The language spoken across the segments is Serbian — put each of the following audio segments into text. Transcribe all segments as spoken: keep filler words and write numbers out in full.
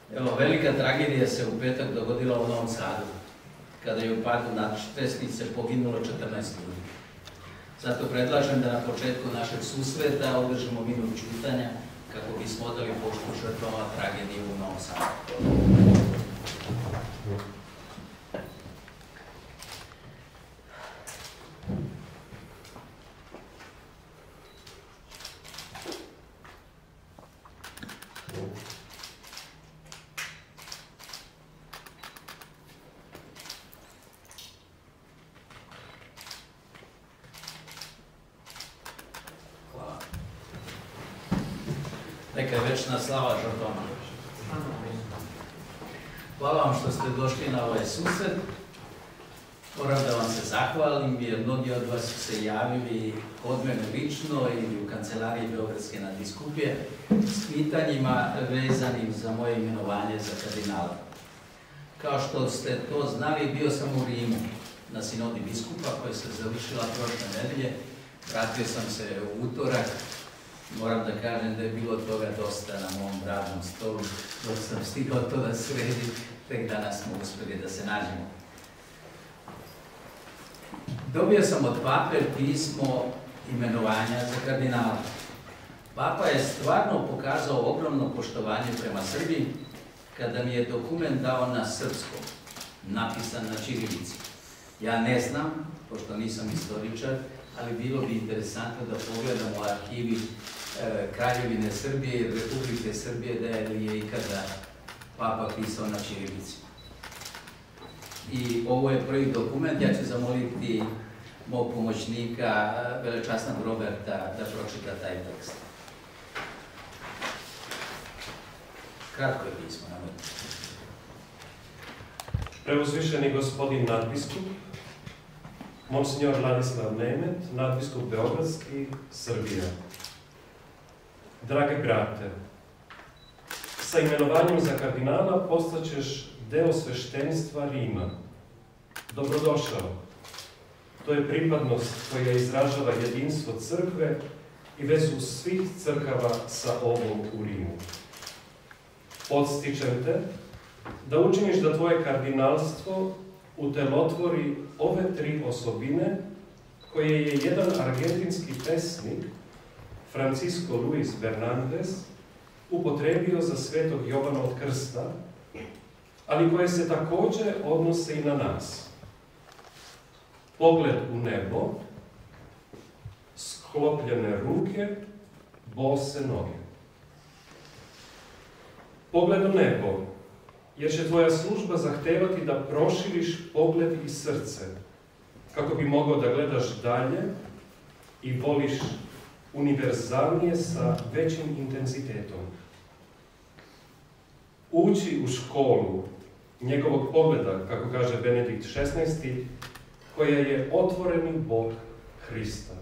Evo, velika tragedija se u petak dogodila u Novom Sadu, kada je u padu nadstrešnice poginulo četrnaest ljudi. Zato predlažem da na početku našeg susreta održimo minut ćutanja kako bismo odali poštu žrtvama tragedije u Novom Sadu. Neka je večna slava žrtvama. Hvala vam što ste došli na ovaj susret. Moram da vam se zahvalim jer mnogi od vas su se javili od mene lično ili u kancelariji Beogradske nadbiskupije s pitanjima vezanim za moje imenovanje za kardinala. Kao što ste to znali, bio sam u Rimu na sinodi biskupa koja se završila prošle nedelje. Vratio sam se u utorak. Moram da kažem da je bilo toga dosta na mom radnom stolu, dok sam stigao to da sredim, tek danas smo uspeli da se nađemo. Dobio sam od pape pismo imenovanja za kardinala. Papa je stvarno pokazao ogromno poštovanje prema Srbiji kada mi je dokument dao na srpskom, napisan na ćirilici. Ja ne znam, pošto nisam istoričar, ali bilo bi interesantno da pogledamo u arhivi Kraljevine Srbije i Republike Srbije da li je ikada papa pisao na ćirilici. I ovo je prvi dokument, ja ću zamoliti mog pomoćnika, velečasnog Roberta, da pročita taj tekst. Kratko je pismo, na moj. Preuzvišeni gospodin nadbiskup, Monsignor Ladislav Nemet, nadbiskup Beogradski, Srbija. Drage brate, sa imenovanjem za kardinala postaćeš deo sveštenstva Rima. Dobrodošao. To je pripadnost koja izražava jedinstvo crkve i vezu svih crkava sa ovom u Rimu. Podstičem te da učiniš da tvoje kardinalstvo utelotvori ove tri osobine koje je jedan argentinski pesnik, Francisco Luis Bernandez, upotrebio za svetog Jovana od Krsta, ali koje se također odnose i na nas. Pogled u nebo, sklopljene ruke, bose noge. Pogled u nebo, jer će tvoja služba zahtevati da proširiš pogled i srce, kako bi mogao da gledaš dalje i voliš univerzalnije sa većim intenzitetom. Ući u školu njegovog pogleda, kako kaže Benedikt šesnaesti, koja je otvoreni Bog Hrista.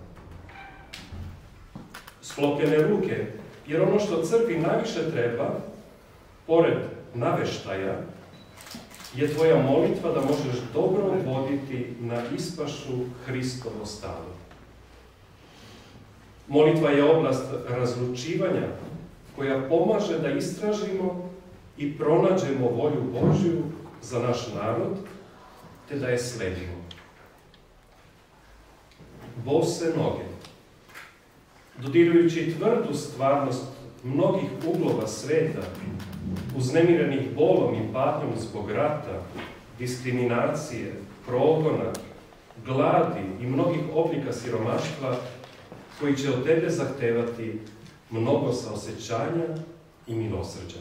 Sklopljene ruke, jer ono što crkvi najviše treba, pored naveštaja, je tvoja molitva da možeš dobro voditi na ispašu Hristovo stado. Molitva je oblast razlučivanja koja pomaže da istražimo i pronađemo volju Božju za naš narod, te da je sledimo. Bose noge, dodirujući tvrdu stvarnost mnogih uglova sveta, uznemirenih bolom i patnjom zbog rata, diskriminacije, progona, gladi i mnogih oblika siromaštva, koji će od tebe zahtevati mnogo saosećanja i milosrđa.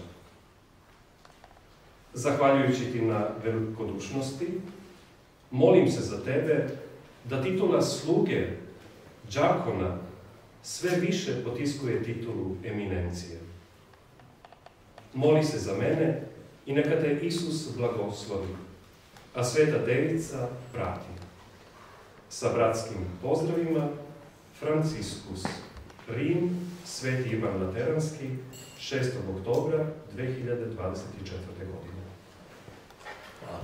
Zahvaljujući ti na velikodušnosti, molim se za tebe da titula sluge, đakona, sve više potiskuje titulu eminencije. Moli se za mene i neka te Isus blagoslovi, a Sveta Devica prati. Sa bratskim pozdravima, Franciskus, Rim, Sveti Ivan Lateranski, šestog oktobra dve hiljade dvadeset četvrte. godine. Hvala.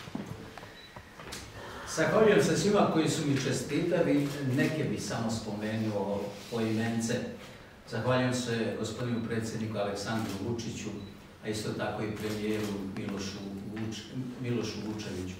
Zahvaljujem se svima koji su mi čestitali, neke bi samo spomenuo po imence. Zahvaljujem se gospodinu predsjedniku Aleksandru Vučiću, a isto tako i premijeru Milošu, Vuč, Milošu Vučeviću.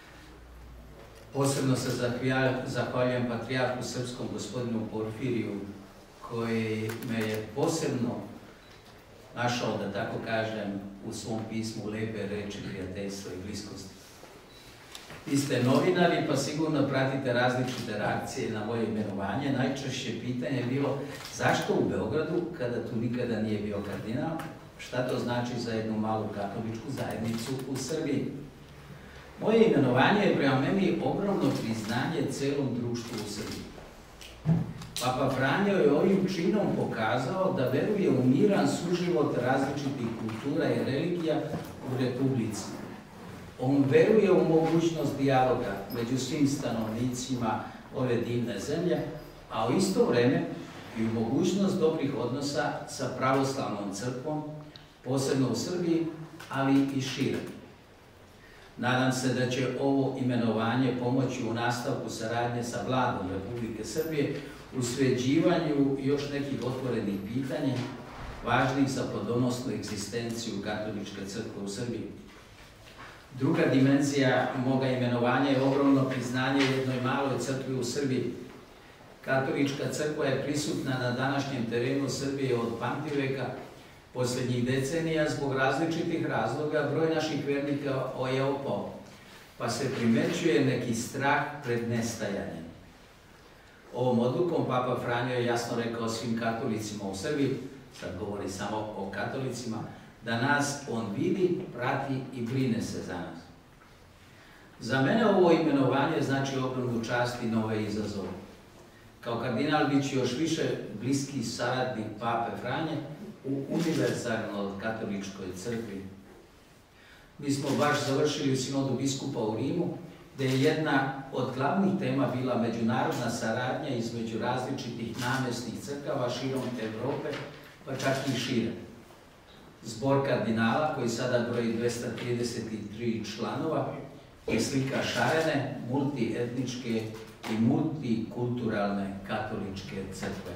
Posebno se zahvaljujem patrijarhu srpskom gospodinu Porfiriju, koji me je posebno našao, da tako kažem, u svom pismu lepe reči prijateljstva i bliskosti. Vi ste novinari, pa sigurno pratite različite reakcije na moje imenovanje. Najčešće pitanje je bilo zašto u Beogradu, kada tu nikada nije bio kardinal, šta to znači za jednu malu katoličku zajednicu u Srbiji. Moje imenovanje je prema meni ogromno priznanje celom društvu u Srbiji. Papa Franjo je ovim činom pokazao da veruje u miran suživot različitih kultura i religija u Republici. On veruje u mogućnost dijaloga među svim stanovnicima ove divne zemlje, a u isto vreme i u mogućnost dobrih odnosa sa pravoslavnom crkvom, posebno u Srbiji, ali i šire. Nadam se da će ovo imenovanje pomoći u nastavku saradnje sa Vladom Republike Srbije u sređivanju još nekih otvorenih pitanja važnih za plodonosnu egzistenciju katoličke crkve u Srbiji. Druga dimenzija moga imenovanja je ogromno priznanje jednoj maloj crkvi u Srbiji. Katolička crkva je prisutna na današnjem terenu Srbije od pamtiveka. Posljednjih decenija, zbog različitih razloga, broj naših vernika je opao, pa se primećuje neki strah pred nestajanjem. Ovom odlukom Papa Franjo je jasno rekao svim katolicima u Srbiji, sad govori samo o katolicima, da nas on vidi, prati i brine se za nas. Za mene ovo imenovanje znači ogromnu čast i nove izazove. Kao kardinal bit ću još više bliski saradnik Pape Franje u univerzalnoj katoličkoj crkvi. Mi smo baš završili u sinodu biskupa u Rimu, gde je jedna od glavnih tema bila međunarodna saradnja između različitih namesnih crkava širom Evrope, pa čak i šire. Zbor kardinala, koji sada broji dvesta trideset tri članova, je slika šarene, multietničke i multikulturalne katoličke crkve.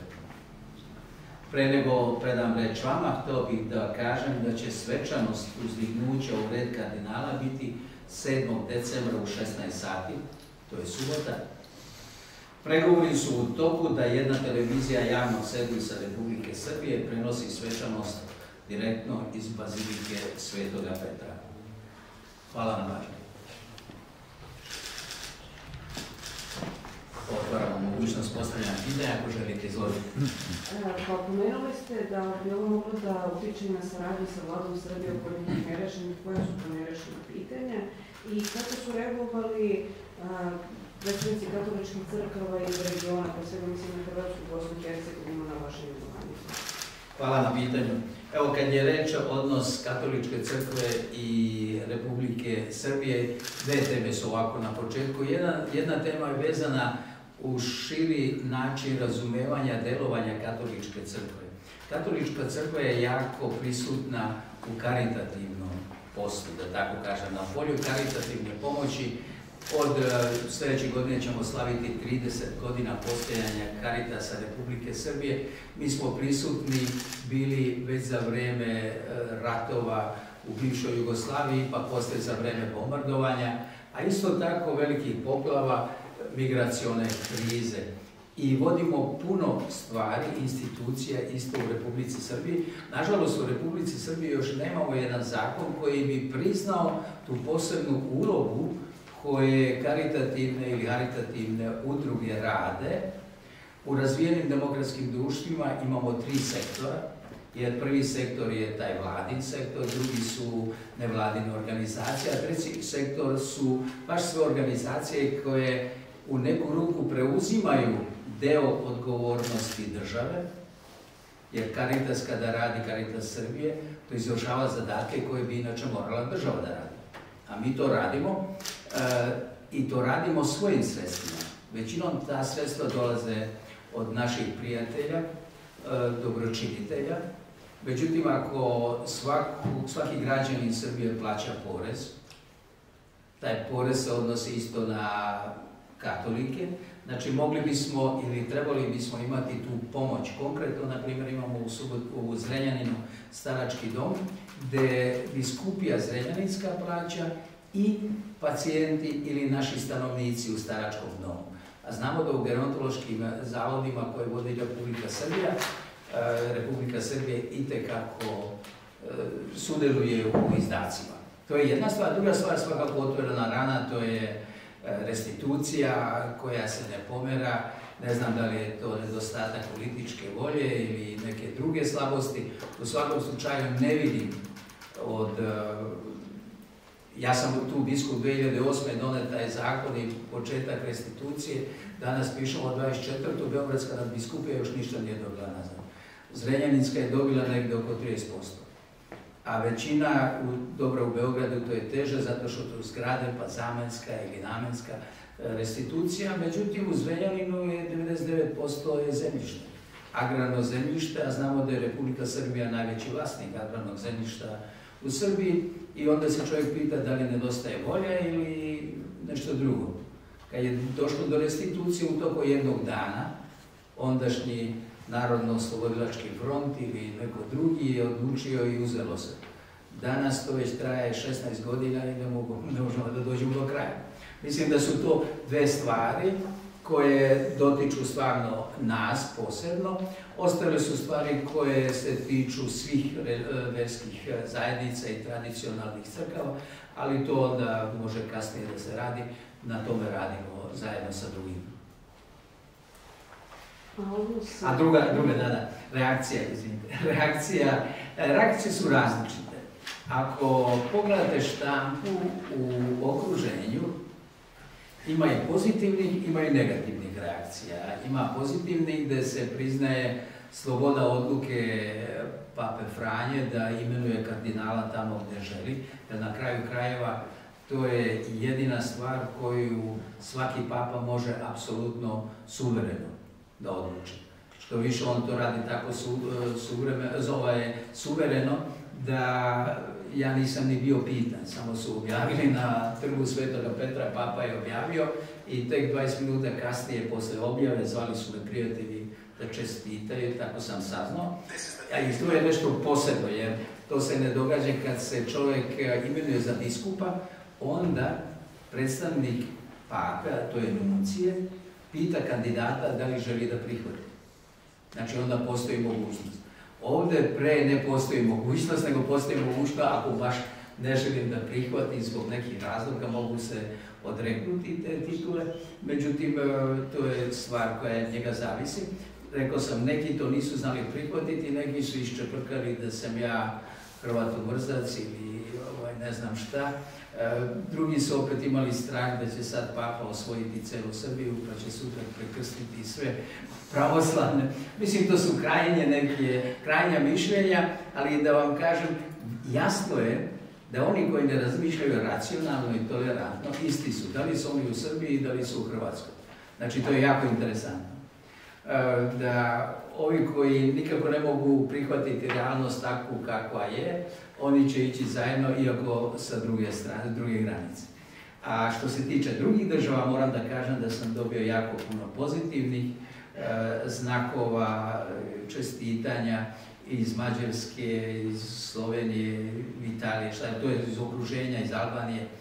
Pre nego predam reč vama, hteo bih da kažem da će svečanost uzdignuća u red kardinala biti sedmog decembra u šesnaest sati, to je subota. Pregovori su u toku da jedna televizija javnog servisa Republike Srbije prenosi svečanost direktno iz Bazilike Svetoga Petra. Hvala na pažnji. Otvaramo mogućnost postavljanja pitanja, ako želite izložiti. Pa pomenuli ste da bi ovo moglo da utiče na saradnju sa Vladom Srbije oko nekih nerešenih, koja su to nerešena pitanja i kako su reagovali predstavnici katoličkih crkava iz regiona, pa svega mislim na Hrvatsku, Bosnu i Hercegovinu na vašem imenovanju? Hvala na pitanju. Evo, kad je reč odnos katoličke crkve i Republike Srbije, dve teme su ovako na početku. Jedna, jedna tema je vezana u širi način razumevanja delovanja katoličke crkve. Katolička crkva je jako prisutna u karitativnom poslu, da tako kažem, na polju karitativne pomoći. Od sljedeće godine ćemo slaviti trideset godina postojanja Caritasa Republike Srbije. Mi smo prisutni bili već za vreme ratova u bivšoj Jugoslaviji, pa poslije za vreme bombardovanja, a isto tako velikih poplava, migracione krize. I vodimo puno stvari, institucija isto u Republici Srbiji. Nažalost, u Republici Srbiji još nemamo jedan zakon koji bi priznao tu posebnu ulogu koje karitativne ili haritativne udruge rade. U razvijenim demokratskim društvima imamo tri sektora. Jer prvi sektor je taj vladin sektor, drugi su nevladine organizacije, a treći sektor su baš sve organizacije koje u neku ruku preuzimaju deo odgovornosti države, jer Caritas kada radi, Caritas Srbije, to izvršava zadatke koje bi inače morala država da radi. A mi to radimo e, i to radimo svojim sredstvima. Većinom ta sredstva dolaze od naših prijatelja, e, dobročinitelja. Međutim, ako svaku, svaki građanin Srbije plaća porez, taj porez se odnosi isto na katolike, Znači, mogli bismo ili trebali bismo imati tu pomoć. Konkretno, na primjer, imamo u, Subot, u Zrenjaninu starački dom, gdje biskupija Zrenjaninska plaća i pacijenti ili naši stanovnici u staračkom domu. A znamo da u gerontološkim zavodima koje vodi Republika Srbija, Republika Srbija itekako sudjeluje u izdacima. To je jedna stvar. Druga stvar, svakako otvorena rana, to je restitucija koja se ne pomera. Ne znam da li je to nedostatak političke volje ili neke druge slabosti. U svakom slučaju ne vidim od... Ja sam tu biskup dvije hiljade osme donet taj zakon i početak restitucije. Danas pišemo dvadeset četvrtu Beogradska nadbiskupija još ništa nije dobila nazad. Zrenjaninska je dobila negdje oko trideset posto. A većina, dobro u Beogradu to je teže zato što to zgrade pa zamenska ili namenska restitucija, međutim u Zrenjaninu je devedeset devet posto je zemljište. Agrarno zemljište, a znamo da je Republika Srbija najveći vlasnik agrarnog zemljišta u Srbiji i onda se čovjek pita da li nedostaje volja ili nešto drugo. Kad je došlo do restitucije u toku jednog dana, ondašnji Narodno-oslobodilački front ili neko drugi je odlučio i uzelo se. Danas to već traje šesnaest godina i ne, mogu, ne možemo da dođemo do kraja. Mislim da su to dve stvari koje dotiču stvarno nas posebno. Ostale su stvari koje se tiču svih verskih zajednica i tradicionalnih crkava, ali to onda može kasnije da se radi. Na tome radimo zajedno sa drugim. A druga, druga, da, da, reakcija, izvinite, reakcija, reakcije su različite. Ako pogledate štampu u okruženju, ima i pozitivnih, ima i negativnih reakcija. Ima pozitivnih gdje se priznaje sloboda odluke Pape Franje da imenuje kardinala tamo gdje želi, jer na kraju krajeva to je jedina stvar koju svaki papa može apsolutno suvereno da odluči. Što više on to radi tako su, zove, suvereno da ja nisam ni bio pitan, samo su objavili na trgu Svetoga Petra, papa je objavio i tek dvadeset minuta kasnije posle objave zvali su me prijatelji da čestitaju, tako sam saznao. A i to je nešto posebno, jer to se ne događa kad se čovjek imenuje za biskupa, onda predstavnik pape, a to je nuncije, pita kandidata da li želi da prihvati. Znači onda postoji mogućnost. Ovdje pre ne postoji mogućnost, nego postoji mogućnost ako baš ne želim da prihvatim zbog nekih razloga, mogu se odreknuti te titule. Međutim, to je stvar koja njega zavisi. Rekao sam, neki to nisu znali prihvatiti, neki su iščeprkali da sam ja Hrvatomrzac ili ovaj, ne znam šta. Drugi su opet imali strah da će sad papa osvojiti celu Srbiju, pa će sutra prekrstiti sve pravoslavne. Mislim, to su krajnje neke, krajnja mišljenja, ali da vam kažem, jasno je da oni koji ne razmišljaju racionalno i tolerantno, isti su. Da li su oni u Srbiji, da li su u Hrvatskoj. Znači, to je jako interesantno. Da ovi koji nikako ne mogu prihvatiti realnost takvu kakva je, oni će ići zajedno, iako sa druge strane, druge granice. A što se tiče drugih država, moram da kažem da sam dobio jako puno pozitivnih e, znakova, čestitanja iz Mađarske, iz Slovenije, Italije, šta je to, je iz okruženja, iz Albanije. E,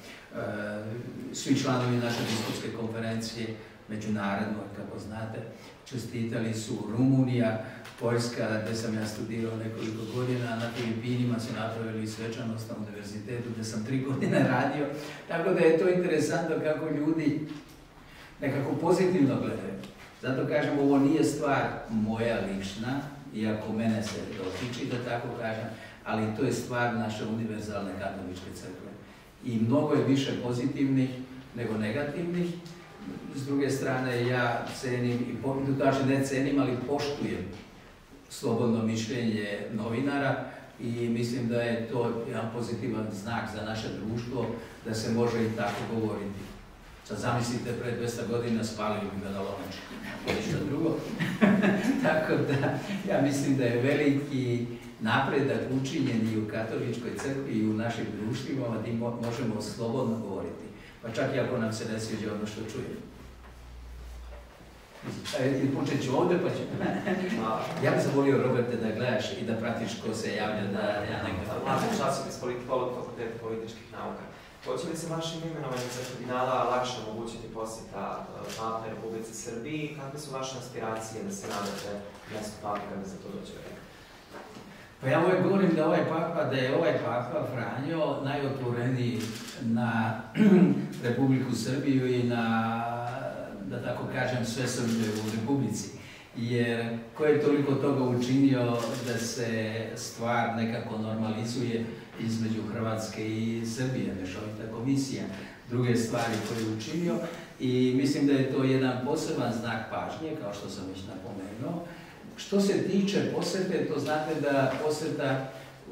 svi članovi naše biskupske konferencije, međunarodno, kako znate, čestitali su Rumunija, Poljska, gdje sam ja studirao nekoliko godina, na Filipinima su napravili svečanost na univerzitetu gdje sam tri godine radio. Tako da je to interesantno kako ljudi nekako pozitivno gledaju. Zato kažem, ovo nije stvar moja lična, iako mene se dotiči, da tako kažem, ali to je stvar naše univerzalne katoličke crkve. I mnogo je više pozitivnih nego negativnih. S druge strane, ja cenim, i znači ne cenim, ali poštujem slobodno mišljenje novinara i mislim da je to jedan pozitivan znak za naše društvo da se može i tako govoriti. Sad zamislite, pred dvesta godina spalili bi ga na lomači, ništa drugo. Tako da, ja mislim da je veliki napredak učinjen i u katoličkoj crkvi i u našim društvima, da možemo slobodno govoriti. Pa čak i ako nam se ne sviđa ono što čujemo. Počet ću ovdje, pa ću... Ja bih zavolio, Roberte, da gledaš i da pratiš ko se javlja, da ja nekada... Mlađe časopis politolog Fakulteta političkih nauka. Hoće li se vašim imenovanjem za kardinala lakše omogućiti posjeta Pape Republici Srbiji? Kakve su vaše aspiracije da se nadate mjestu Pape kada za to dođe vreme? Pa ja uvijek govorim da, ovaj papa, da je ovaj Papa Franjo najotvoreniji na Republiku Srbiju i na, da tako kažem, sve Srbije u Republici. Jer ko je toliko toga učinio da se stvar nekako normalizuje između Hrvatske i Srbije, mešovita komisija, druge stvari koje je učinio i mislim da je to jedan poseban znak pažnje, kao što sam već napomenuo. Što se tiče posete, to znate da poseta,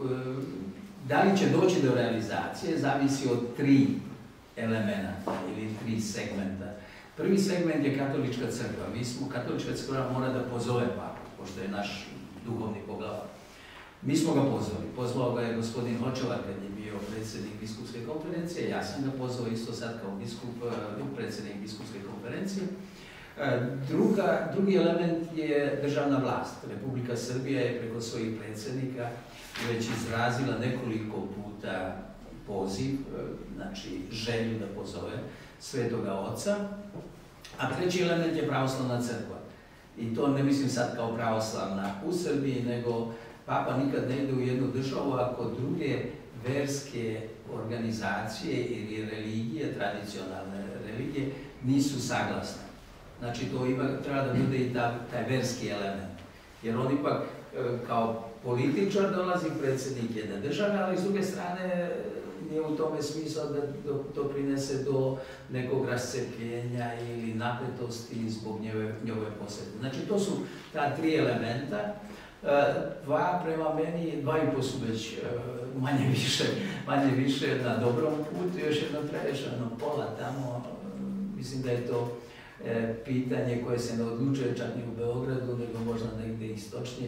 da li će doći do realizacije, zavisi od tri elementa ili tri segmenta. Prvi segment je katolička crkva. Mi smo, katolička crkva mora da pozove papu, pošto je naš duhovni poglavar. Mi smo ga pozvali. Pozvao ga je gospodin Hočevar kad je bio predsjednik biskupske konferencije. Ja sam ga pozvao isto sad kao biskup, predsjednik biskupske konferencije. Druga, drugi element je državna vlast. Republika Srbija je preko svojih predsjednika već izrazila nekoliko puta poziv, znači želju da pozove Svetoga Oca. A treći element je pravoslavna crkva. I to ne mislim sad kao pravoslavna u Srbiji, nego Papa nikad ne ide u jednu državu ako druge verske organizacije ili religije, tradicionalne religije, nisu saglasne. Znači, to ima, treba da bude i ta, taj verski element. Jer on ipak kao političar dolazi predsjednik jedne države, ali s druge strane nije u tome smisla da doprinese do nekog rascepljenja ili napetosti zbog njegove posete. Znači, to su ta tri elementa. Dva prema meni, dva i po su već manje više, manje više na dobrom putu, još jedno treba jedno pola tamo. Mislim da je to pitanje koje se ne odlučuje čak ni u Beogradu, nego možda negdje istočnije,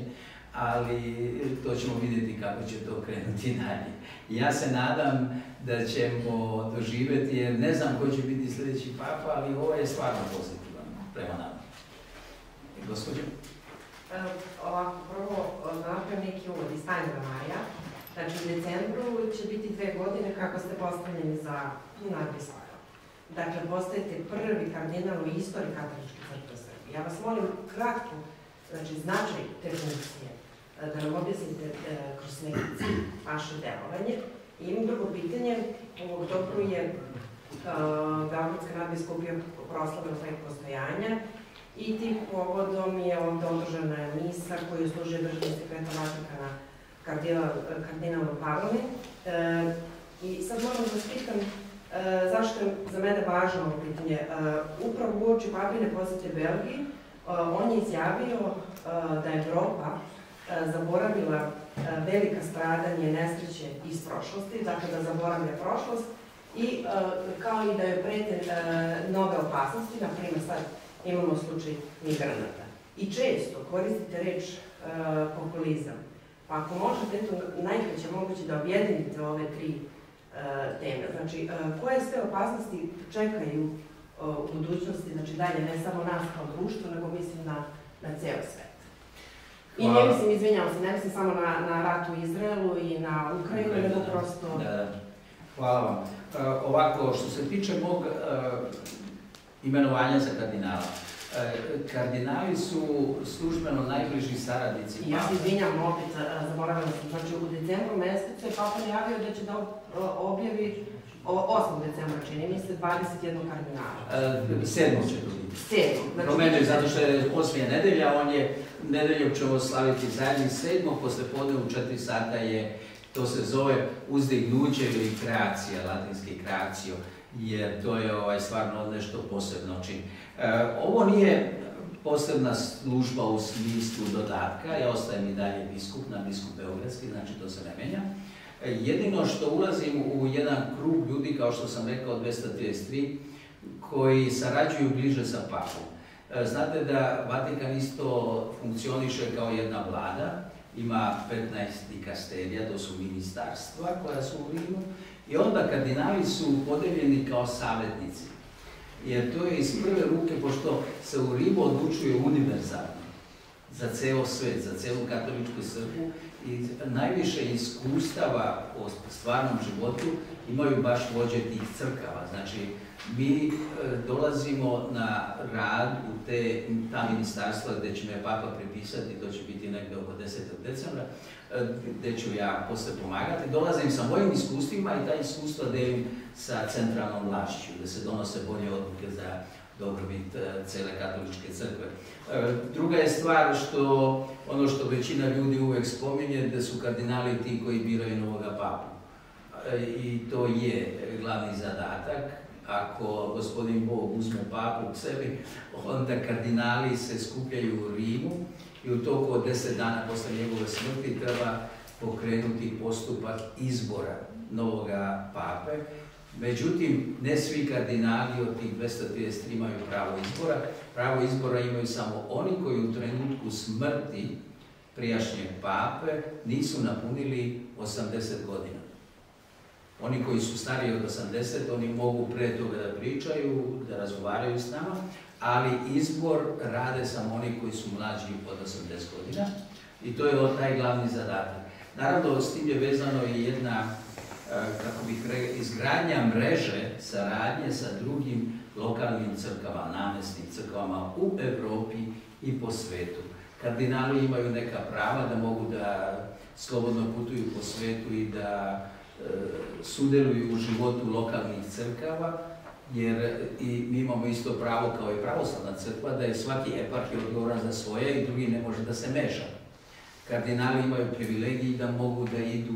ali to ćemo vidjeti kako će to krenuti dalje. Ja se nadam da ćemo doživjeti, jer ne znam ko će biti sljedeći papa, ali ovo je stvarno pozitivan prema nama. Gospođo? Ovako, prvo napravim neki uvod iz Tajnega Marija. Znači, u decembru će biti dve godine kako ste postavljeni za nadvisvaja. Dakle, postajete prvi kardinal u istoriji Katoličke crkve Srbije. Ja vas molim kratko, znači, značaj te funkcije, da nam objasnite kroz neki vaše delovanje. I imam drugo pitanje, u oktobru je Beogradska nadbiskupija proslavila svojeg postojanja i tim povodom je ovdje održana misa koju služuje državni sekretar Vatikana kardinal Parolin. I sad moram da vas pitam zašto je za mene važno ovo pitanje. Upravo uoči papine posete Belgiji, on je izjavio da je Evropa zaboravila velika stradanje, nesreće iz prošlosti, dakle da zaboravlja prošlost i kao i da joj prete nove opasnosti, na primjer sad imamo slučaj migranata. I često koristite reč populizam. Pa ako možete, eto, najkraće moguće da objedinite ove tri teme. Znači, koje sve opasnosti čekaju u budućnosti, znači dalje, ne samo nas kao društvo, nego mislim na, na ceo svet. I ne mislim, izvinjavam se, ne mislim samo na, na rat u Izraelu i na Ukrajinu, nego prosto... Da, da. Hvala vam. Ovako, što se tiče mog imenovanja za kardinala, kardinali su službeno najbliži saradnici Pape. Ja se izvinjam, opet zaboravila sam. Znači, u decembru mesecu je Papa najavio da će da objavi osmog decembra, čini mi se, dvadeset jednog kardinala. Sedmog će to biti. Sedmog. Promenio, zato što je osmije nedelja, on je, nedeljom ćemo slaviti zajedni sedmog, posle podne u četiri sata je, to se zove uzdignuće ili kreacija, latinski kreacio, jer to je ovaj, stvarno nešto posebno čin. E, ovo nije posebna služba u smislu dodatka, ja ostajem i dalje biskup na biskup Beogradski, znači to se ne menja. E, jedino što ulazim u jedan krug ljudi, kao što sam rekao, dvesta trideset tri, koji sarađuju bliže sa papom. E, znate da Vatikan isto funkcioniše kao jedna vlada, ima petnaest dikasterija, to su ministarstva koja su u Rimu, i onda kardinali su podeljeni kao savjetnici. jer to je iz prve ruke, pošto se u Rimu odlučuje univerzalno za ceo svet, za celu katoličku crkvu i najviše iskustava o stvarnom životu imaju baš vođe tih crkava. Znači, mi e, dolazimo na rad u te, ta ministarstva gde će me Papa pripisati, to će biti negde oko desetog decembra, e, gde ću ja posle pomagati. Dolazim sa mojim iskustvima i ta iskustva delim sa centralnom vlašću, da se donose bolje odluke za dobrobit e, cele katoličke crkve. E, druga je stvar što, ono što većina ljudi uvek spominje, da su kardinali ti koji biraju novoga papu. E, I to je glavni zadatak. Ako gospodin Bog uzme papu k sebi, onda kardinali se skupljaju u Rimu i u toku od deset dana posle njegove smrti treba pokrenuti postupak izbora novoga pape. Međutim, ne svi kardinali od tih dvesta trideset tri imaju pravo izbora. Pravo izbora imaju samo oni koji u trenutku smrti prijašnjeg pape nisu napunili osamdeset godina. Oni koji su stariji od osamdeset, oni mogu pre toga da pričaju, da razgovaraju s nama, ali izbor rade samo oni koji su mlađi od osamdeset godina i to je taj glavni zadatak. Naravno, s tim je vezano i jedna, kako bih rekao, izgradnja mreže saradnje sa drugim lokalnim crkvama, namesnim crkvama u Evropi i po svetu. Kardinali imaju neka prava da mogu da slobodno putuju po svetu i da sudjeluju u životu lokalnih crkava, jer i mi imamo isto pravo kao i pravoslavna crkva da je svaki eparhij odgovoran za svoje i drugi ne može da se meša. Kardinali imaju privilegiji da mogu da idu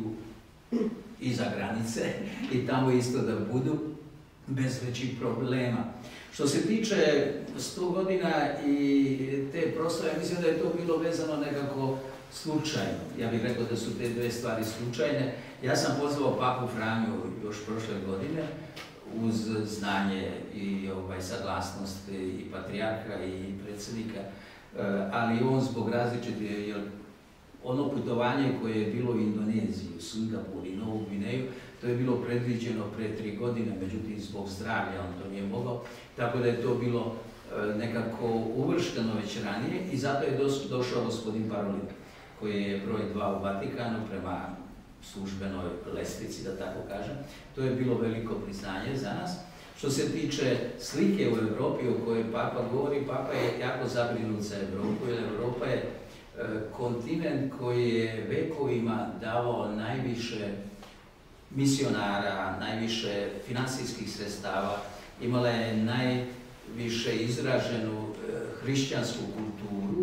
iza granice i tamo isto da budu bez većih problema. Što se tiče sto godina i te proslave, mislim da je to bilo vezano nekako slučajno. Ja bih rekao da su te dve stvari slučajne. Ja sam pozvao papu Franju još prošle godine uz znanje i ovaj, saglasnost i patrijarha i predsjednika, ali on zbog različite, jer ono putovanje koje je bilo u Indoneziju, Singapur i Novu Gvineju, to je bilo predviđeno pre tri godine, međutim zbog zdravlja on to nije mogao, tako da je to bilo nekako uvršteno već ranije i zato je došao gospodin Parolin, koji je broj dva u Vatikanu prema službenoj lestvici, da tako kažem. To je bilo veliko priznanje za nas. Što se tiče slike u Evropi o kojoj Papa govori, Papa je jako zabrinut za Evropu, jer Evropa je kontinent koji je vekovima davao najviše misionara, najviše finansijskih sredstava, imala je najviše izraženu hrišćansku kulturu,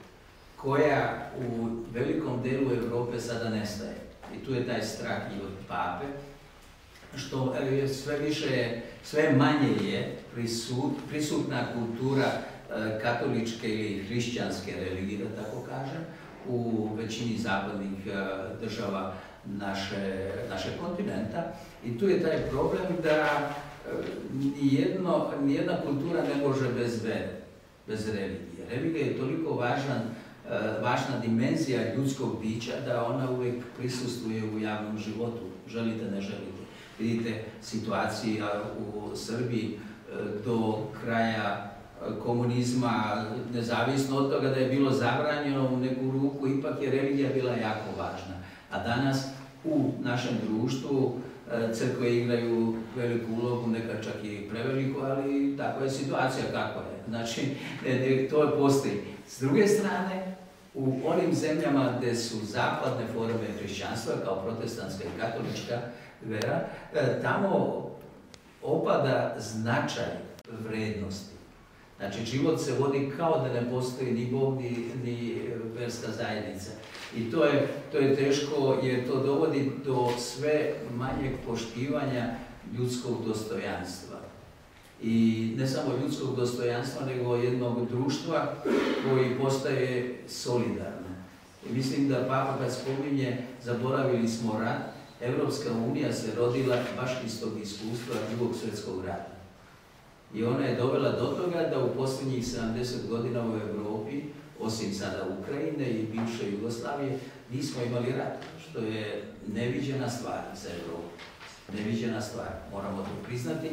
koja u velikom delu Evrope sada nestaje. I tu je taj strah i od pape, što sve više, sve manje je prisut, prisutna kultura katoličke ili hrišćanske religije, da tako kažem, u većini zapadnih država naše, našeg kontinenta. I tu je taj problem da nijedno, nijedna kultura ne može bez vere, bez religije. Religija je toliko važan, važna dimenzija ljudskog bića da ona uvijek prisustvuje u javnom životu, želite, ne želite. Vidite situacija u Srbiji do kraja komunizma, nezavisno od toga da je bilo zabranjeno u neku ruku, ipak je religija bila jako važna. A danas u našem društvu crkve igraju veliku ulogu, neka čak i preveliku, ali takva je situacija kakva je. Znači, to postoji. S druge strane, u onim zemljama gde su zapadne forme hrišćanstva, kao protestantska i katolička vera, tamo opada značaj vrednosti. Znači, život se vodi kao da ne postoji ni Bog, ni, ni verska zajednica. I to je, to je teško, jer to dovodi do sve manjeg poštivanja ljudskog dostojanstva. I ne samo ljudskog dostojanstva, nego jednog društva koji postaje solidarno. I mislim da Papa kad spominje, zaboravili smo rat, Evropska unija se rodila baš iz tog iskustva Drugog svjetskog rata. I ona je dovela do toga da u posljednjih sedamdeset godina u Evropi, osim sada Ukrajine i bivše Jugoslavije, nismo imali rat, što je neviđena stvar za Evropu. Neviđena stvar, moramo to priznati.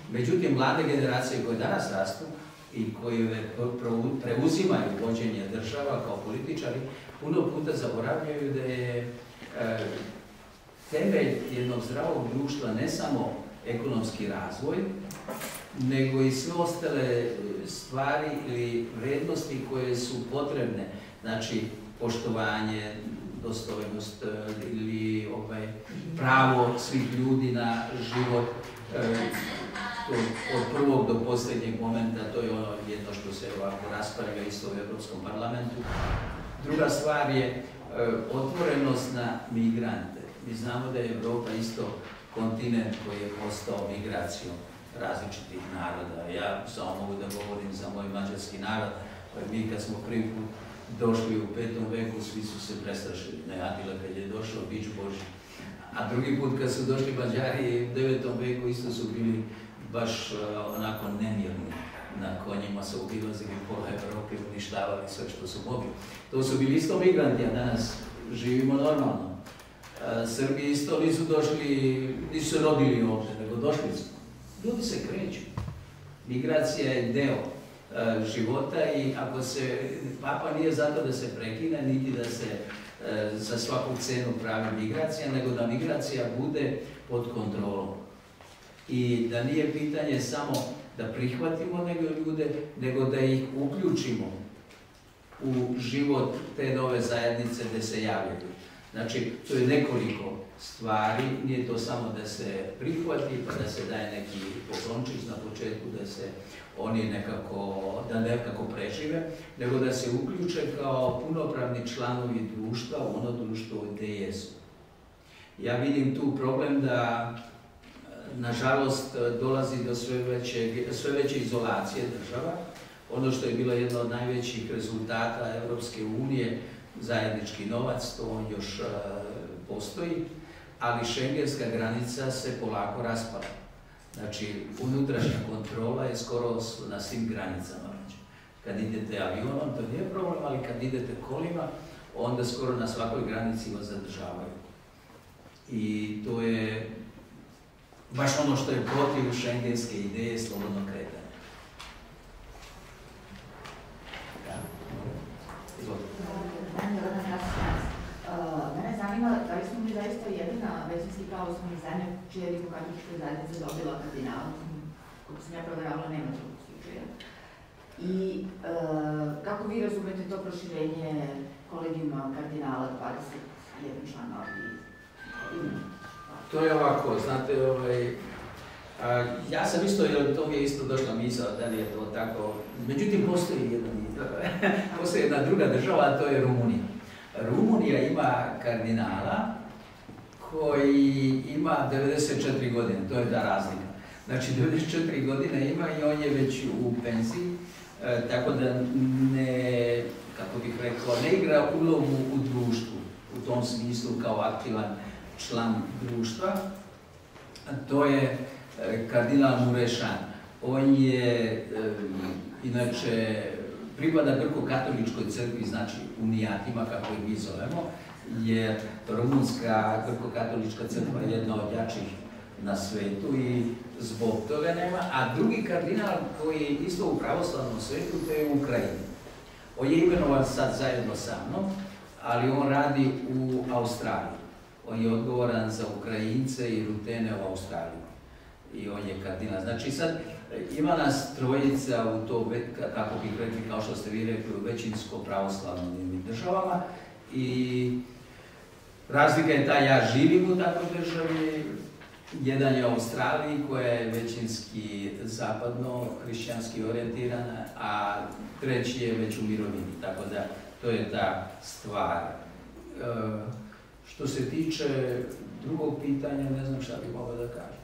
Međutim, mlade generacije koje danas rastu i koje preuzimaju vođenje država kao političari, puno puta zaboravljaju da je temelj jednog zdravog društva ne samo ekonomski razvoj, nego i sve ostale stvari ili vrednosti koje su potrebne. Znači, poštovanje, dostojnost ili ovaj, pravo svih ljudi na život, to, od prvog do posljednjeg momenta, to je ono jedno što se ovako raspravlja isto u Europskom parlamentu. Druga stvar je otvorenost na migrante. Mi znamo da je Europa isto kontinent koji je postao migracijom različitih naroda. Ja samo mogu da govorim za moj mađarski narod. Mi kad smo prvi put došli u petom veku, svi su se prestrašili. Ne, Atila kad je došao, bić Boži. A drugi put kad su došli Mađari u devetom veku isto su bili baš onako nemirni. Na konjima su obilazili pola Evrope i uništavali sve što su mogli. To su bili isto migranti, a danas živimo normalno. Srbi isto nisu došli, nisu se rodili ovdje, nego došli su. Ljudi se kreću. Migracija je deo uh, života i ako se, Papa nije zato da se prekine, niti da se uh, za svaku cenu pravi migracija, nego da migracija bude pod kontrolom. I da nije pitanje samo da prihvatimo nego ljude, nego da ih uključimo u život te nove zajednice gdje se javljaju. Znači, to je nekoliko stvari, nije to samo da se prihvati, pa da se daje neki poklončić na početku, da se oni nekako, da nekako prežive, nego da se uključe kao punopravni članovi društva u ono društvo gdje jesu. Ja vidim tu problem da, nažalost, dolazi do sve veće, sve veće izolacije država. Ono što je bilo jedno od najvećih rezultata Evropske unije, zajednički novac, to on još uh, postoji, ali šengenska granica se polako raspada. Znači, unutrašnja kontrola je skoro na svim granicama. Kad idete avionom, to nije problem, ali kad idete kolima, onda skoro na svakoj granici vas zadržavaju. I to je baš ono što je protiv šengenske ideje slobodnog kretanja. Mene zanima da li smo mi zaista jedina većinski pravoslavna zemlja čija je rimokatolička zajednica dobila kardinala. Kako sam ja provjeravala, nema drugog slučaja. I kako vi razumete to proširenje kolegijuma kardinala dvadeset jedan članova? To je ovako, znate, ovaj, a, ja sam isto, jer to mi je isto došla misao da li je to tako. Međutim, postoji jedan, postoji jedna druga država, a to je Rumunija. Rumunija ima kardinala koji ima devedeset četiri godine, to je ta razlika. Znači, devedeset četiri godine ima i on je već u penziji, e, tako da ne, kako bih rekao, ne igra ulogu u društvu, u tom smislu kao aktivan član društva. To je e, kardinal Murešan. On je, e, inače, pripada grko-katoličkoj crkvi, znači unijatima, kako ih mi zovemo, jer rumunska grko-katolička crkva je jedna od jačih na svetu i zbog toga nema. A drugi kardinal koji je isto u pravoslavnom svetu, to je u Ukrajini. On je imenovan sad zajedno sa mnom, ali on radi u Australiji. On je odgovoran za Ukrajince i Rutene u Australiji. I on je kardinal. Znači sad ima nas trojica u to, kako bih rekli, kao što ste vi rekli, u većinsko pravoslavnim državama. I razlika je ta, ja živim u takvoj državi, jedan je u Australiji koja je većinski zapadno hrišćanski orijentirana, a treći je već u mirovini, tako da to je ta stvar. E, što se tiče drugog pitanja, ne znam šta bih mogla da kažem.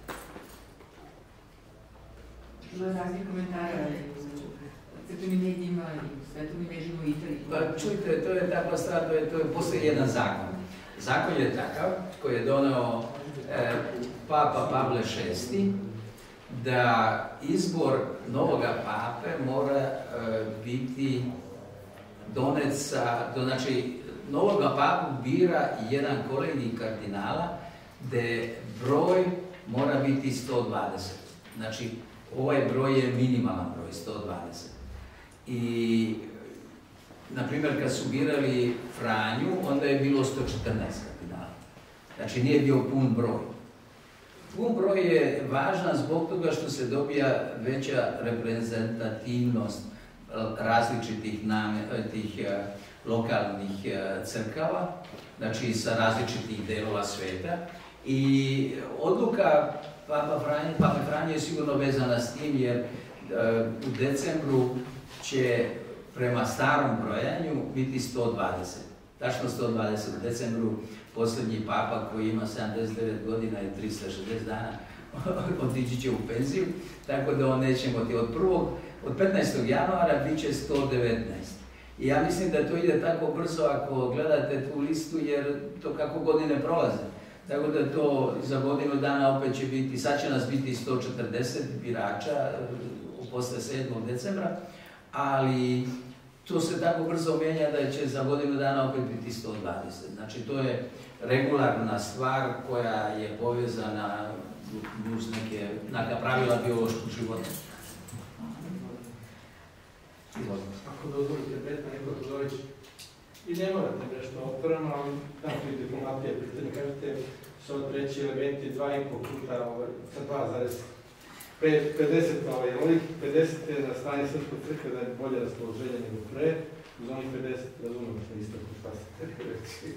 Bilo je raznih komentara u crkvenim medijima i u svetovnim medijima u Italiji. Pa čujte, to je takva stvar, to je, to je postoji jedan zakon. Zakon je takav koji je doneo e, Papa Pavle šesti, da izbor novoga pape mora e, biti donet sa, to znači novoga papu bira jedan kolegij kardinala, gde broj mora biti sto dvadeset. Znači, ovaj broj je minimalan broj, sto dvadeset. I, na primjer, kad su birali Franju, onda je bilo sto četrnaest kardinala. Znači, nije bio pun broj. Pun broj je važan zbog toga što se dobija veća reprezentativnost različitih nam, tih lokalnih crkava, znači sa različitih delova sveta. I odluka Papa Franje, Papa Franje je sigurno vezana s tim, jer u decembru će prema starom brojanju biti sto dvadeset. Tačno sto dvadeset u decembru, posljednji papa koji ima sedamdeset devet godina i trista šezdeset dana otići će u penziju, tako da on neće imati od prvog, od petnaestog januara bit će sto devetnaest. I ja mislim da to ide tako brzo ako gledate tu listu, jer to kako godine prolaze. Tako da to za godinu dana opet će biti, sad će nas biti sto četrdeset birača posle sedmog decembra, ali to se tako brzo mijenja da će za godinu dana opet biti sto dvadeset. Znači to je regularna stvar koja je povezana uz neke, neka pravila biološkog života. Ako dozvolite, Betna Nikotolović, i ne morate nešto otvoreno, ali tako i diplomatija pitanje, kažete, su od treći elementi dva i po puta sa dva zarez pedeset, onih pedeset je na strani Srpskoj crkve da je bolje raspoloženje nego pre, uz onih pedeset razumemo što isto šta se reći.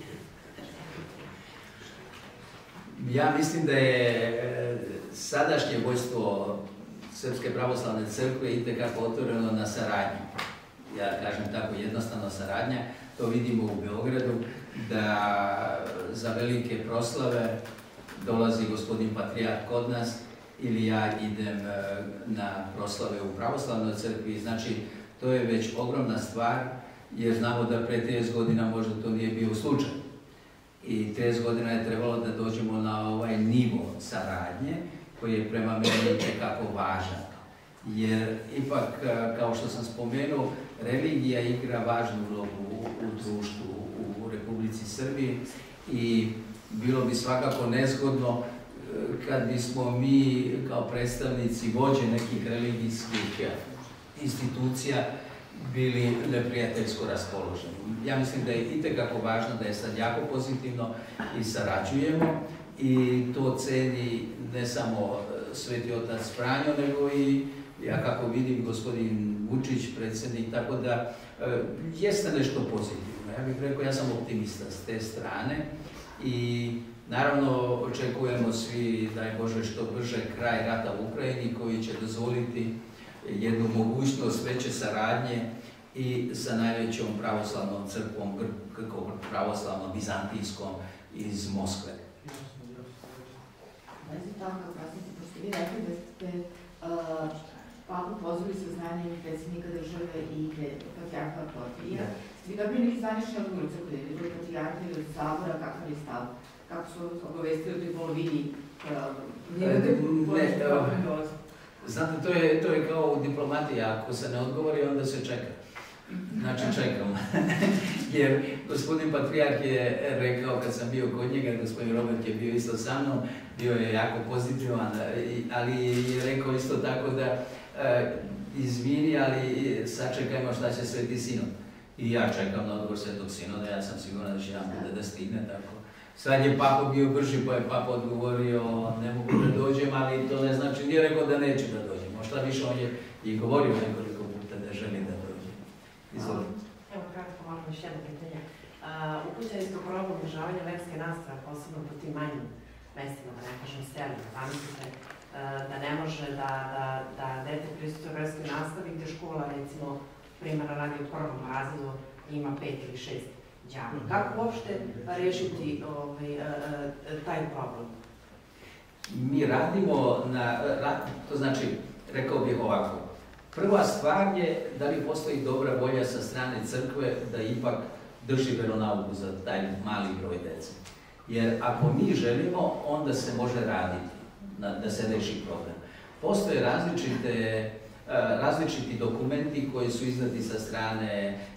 Ja mislim da je sadašnje vojstvo Srpske pravoslavne crkve itekako otvoreno na saradnju. Ja kažem tako, jednostavno saradnja. To vidimo u Beogradu, da za velike proslave dolazi gospodin patrijarh kod nas ili ja idem na proslave u pravoslavnoj crkvi. Znači, to je već ogromna stvar, jer znamo da pre trideset godina možda to nije bio slučaj. I trideset godina je trebalo da dođemo na ovaj nivo saradnje, koji je prema meni itekako važan. Jer ipak, kao što sam spomenuo, religija igra važnu ulogu u društvu u Republici Srbiji i bilo bi svakako nezgodno kad bismo mi kao predstavnici vođe nekih religijskih institucija bili neprijateljsko raspoloženi. Ja mislim da je itekako važno, da je sad jako pozitivno i sarađujemo i to ceni ne samo Sveti otac Franjo, nego i ja kako vidim gospodin Vučić, predsjednik, tako da e, jeste nešto pozitivno. Ja bih rekao, ja sam optimista s te strane i naravno očekujemo svi, daj Bože, što brže kraj rata u Ukrajini koji će dozvoliti jednu mogućnost veće saradnje i sa najvećom pravoslavnom crkvom, pravoslavnom bizantijskom iz Moskve. Znači tako, prosite, pošto vi rekli da ste papu pozvali sa znanjem predsjednika države i patrijarha Porfirija. Ste vi dobili neki zvanični odgovor od crkve, ili od patrijarha ili od sabora, kakav je stav? Kako su obavestili o toj polovini? Ne, znate, to je, to je kao u diplomatiji, ako se ne odgovori, onda se čeka. Znači čekam. Jer gospodin patrijarh je rekao, kad sam bio kod njega, gospodin Robert je bio isto sa mnom, bio je jako pozitivan, ali je rekao isto tako da e, izvini, ali sačekajmo šta će Sveti Sinod. I ja čekam na odgovor Svetog Sinoda, ja sam siguran da će jedan bude da stigne tako. Sad je papa bio brži, pa je papa odgovorio, ne mogu da dođem, ali to ne znači, nije rekao da neće da dođem. Možda više on je i govorio nekoliko puta da želi da dođe. Izvolite. Evo kratko, malo još jedno pitanje. Upućeni ste u probu održavanja verske nastave, posebno po tim manjim mestima, da ne kažem selima. Zamislite da ne može da, da, da dete prisutuje verskoj nastavi gde škola, recimo, primjera radi u prvom razredu ima pet ili šest đaka. Kako uopšte rešiti ovaj, taj problem? Mi radimo na, to znači, rekao bih ovako, prva stvar je da li postoji dobra volja sa strane crkve da ipak drži veronauku za taj mali broj dece. Jer ako mi želimo, onda se može raditi da se reši problem. Postoje različite, različiti dokumenti koji su izdati sa strane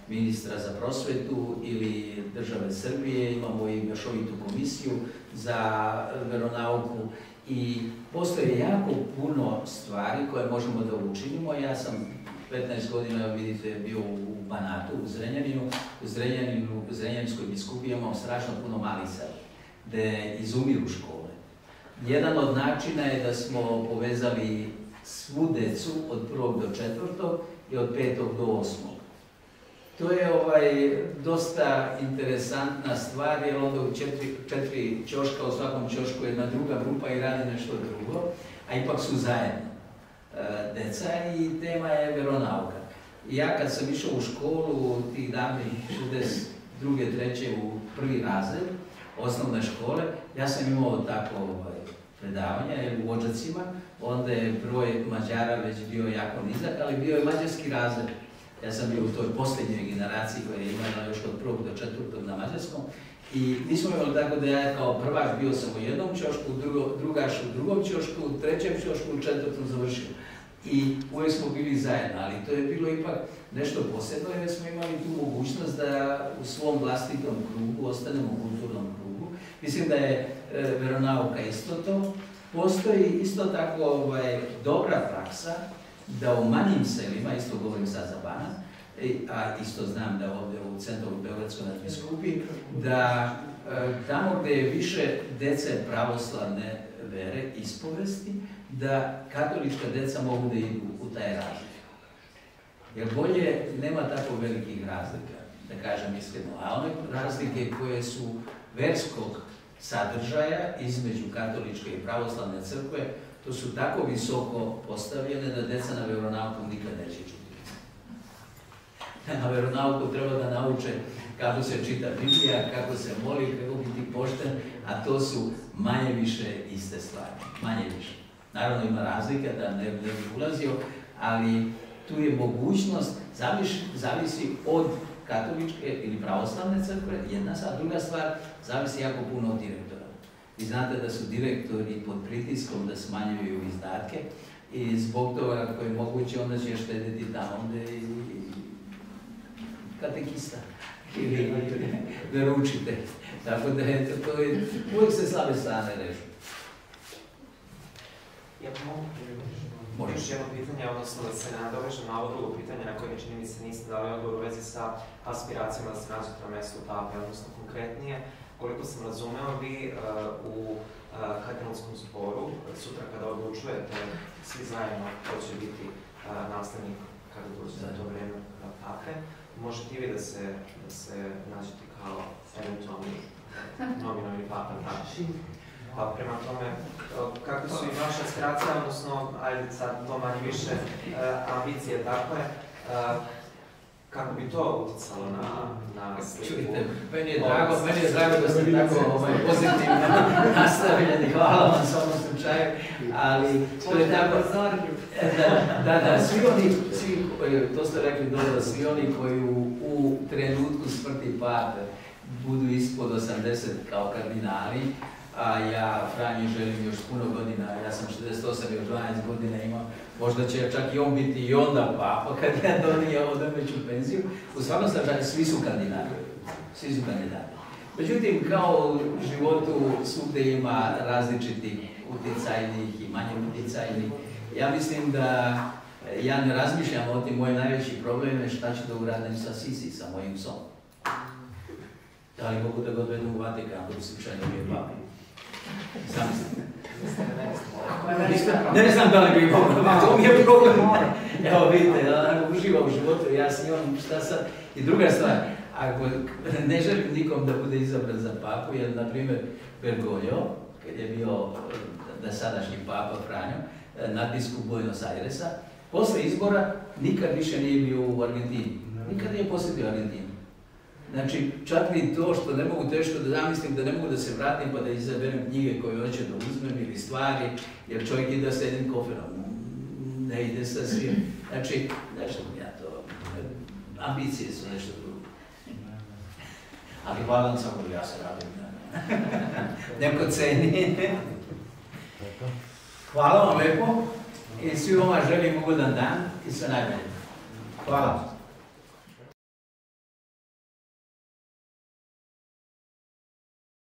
ministra za prosvetu ili države Srbije, imamo i mješovitu komisiju za veronauku i postoje jako puno stvari koje možemo da učinimo. Ja sam petnaest godina, vidite, bio u Banatu, u Zrenjaninu. U Zrenjaninu, u Zrenjaninskoj biskupiji imamo strašno puno malih sela, gde izumiru škole. Jedan od načina je da smo povezali svu decu od prvog do četvrtog i od petog do osmog. To je ovaj, dosta interesantna stvar, jer onda u četiri, četiri ćoška, u svakom ćošku je jedna druga grupa i radi nešto drugo, a ipak su zajedno e, deca i tema je veronauka. I ja kad sam išao u školu tih davnih šezdeset druge treće u prvi razred osnovne škole, ja sam imao tako ovaj, predavanja u Odžacima, onda je broj Mađara već bio jako nizak, ali bio je mađarski razred. Ja sam bio u toj posljednjoj generaciji koja je imala još od prvog do četvrtog na mađarskom i nismo imali tako da ja kao prvak bio sam u jednom ćošku, drugo, drugaš u drugom ćošku, u trećem ćošku, u četvrtom završio. I uvijek smo bili zajedno, ali to je bilo ipak nešto posebno jer smo imali tu mogućnost da u svom vlastitom krugu ostanemo u kulturnom krugu. Mislim da je e, veronauka isto to. Postoji isto tako ovaj, dobra praksa da u manjim selima, isto govorim sad za Banat, a isto znam da ovdje u centru Beogradskoj nadbiskupiji, da e, tamo gdje je više dece pravoslavne vere, ispovesti, da katolička deca mogu da idu u taj razlik. Jer bolje nema tako velikih razlika, da kažem iskreno, a one razlike koje su verskog sadržaja između katoličke i pravoslavne crkve, to su tako visoko postavljene da deca na veronauku nikad neće čuti. Na veronauku treba da nauče kako se čita Biblija, kako se moli, kako biti pošten, a to su manje više iste stvari, manje više. Naravno ima razlika da ne, ne bi ulazio, ali tu je mogućnost, zavisi, zavisi od katoličke ili pravoslavne crkve, jedna stvar, druga stvar, zavisi jako puno od direktora. Vi znate da su direktori pod pritiskom da smanjuju izdatke i zbog toga ako je moguće onda će štediti tamo gde i katekista ili veroučitelj. Tako da je to, to je, uvijek se slabe strane režu. Ja mogu još jedno pitanje, odnosno da se nadovežem na ovo drugo pitanje na koje čini mi se niste dali odgovor u vezi sa aspiracijama da se nađete na mestu pape, odnosno konkretnije. Koliko sam razumeo, vi uh, u uh, kardinalskom zboru, sutra kada odlučujete svi zajedno ko će biti uh, nastavnik kada dođe za to vreme pape, možete i vi da se, da se nađete kao eventualni nominalni papa. Pa prema tome, kakve su i vaše aspiracije, odnosno, ajde sad to manje više uh, ambicije takve, uh, kako bi to utjecalo na, na sliku? Čujte, meni je drago, meni je drago da ste tako ovaj, pozitivno nastavljeni, hvala vam sa ovom slučaju, ali to je tako, da, da, da, svi oni, svi, to ste rekli dobro, svi oni koji u, u trenutku smrti pape budu ispod osamdeset kao kardinali, a ja Franji želim još puno godina, ja sam šezdeset osam i još dvanaest godina imao, možda će čak i on biti i onda papa kad ja donije odem već u penziju. U svakom slučaju svi su kandidati, svi su kandidati. Međutim, kao u životu svugde ima različitih utjecajnih i manje utjecajnih. Ja mislim da ja ne razmišljam o tim, moje najveći problem je šta ću da uradim sa Sisi, sa mojim psom. Da li mogu da ga odvedem u Vatikan, ako bi slučajno bio papi? Ne znam da li bi mogu, to mi je problem. Evo vidite, ako uživa u životu, ja s njom, šta sad? I druga stvar, ako ne želim nikom da bude izabran za papu, jer, na primjer, Bergoglio, kad je bio da sadašnji papa Franjo, nadbiskup Buenos Airesa, posle izbora nikad više nije bio u Argentini. Nikad nije posjetio Argentinu. Znači, čak i to što ne mogu teško da zamislim, da ne mogu da se vratim pa da izaberem knjige koje hoće da uzmem ili stvari, jer čovjek ide sa jednim koferom, ne ide sa svim. Znači, nešto ja to, ambicije su nešto drugo. Ali hvala vam samo da ja se radim. Neko ceni. Hvala vam lepo i svi vama želim ugodan dan i sve najbolje. Hvala.